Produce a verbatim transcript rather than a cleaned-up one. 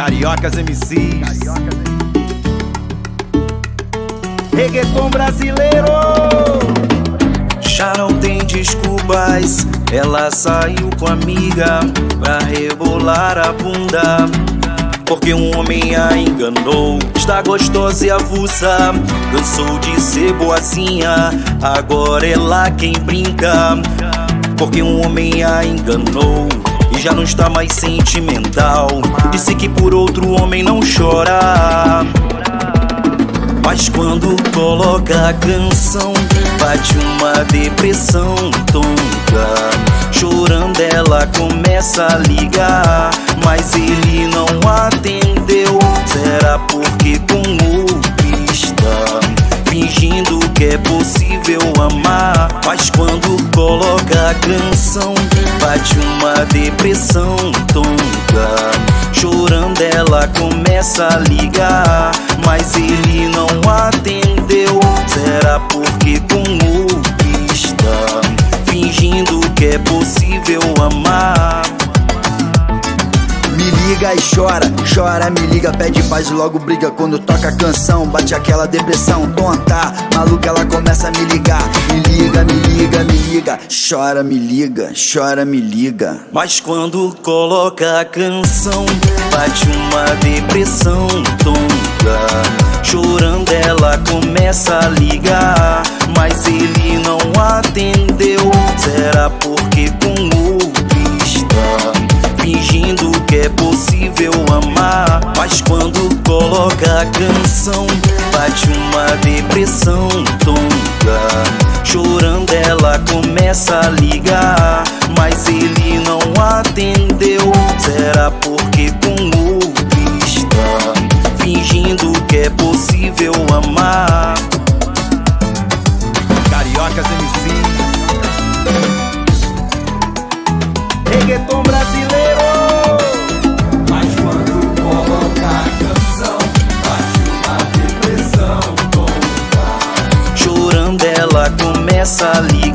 Cariocas M Cs, reggaeton brasileiro. Já não tem desculpas, ela saiu com a amiga pra rebolar a bunda, porque um homem a enganou. Está gostosa e avulsa, cansou de ser boazinha, agora é lá quem brinca, porque um homem a enganou e já não está mais sentimental. Disse que por outro homem não chora, mas quando coloca a canção bate uma depressão tonta. Chorando ela começa a ligar, mas ele não atendeu. Será porque com outro está fingindo que é possível amar? Mas quando coloca a canção bate uma depressão tonta. Chorando ela começa a ligar, mas ele não atendeu. Será porque com outro está fingindo que é possível amar? Me liga e chora, chora, me liga, pede paz e logo briga. Quando toca a canção, bate aquela depressão tonta. Maluca, ela começa a me ligar. Me liga, me liga, me liga. Chora, me liga, chora, me liga. Mas quando coloca a canção bate uma depressão tonta. Chorando ela começa a ligar, mas ele não atendeu. Será porque com outro está fingindo que é possível amar? Mas quando coloca a canção bate uma depressão tonta. Chorando ela começa a ligar, mas ele não atendeu. Será porque com outro está fingindo que é possível amar? Cariocas M Cs, reggaeton brasileiro. Mas quando coloca a canção bate uma depressão tonta. Chorando ela começa a ligar,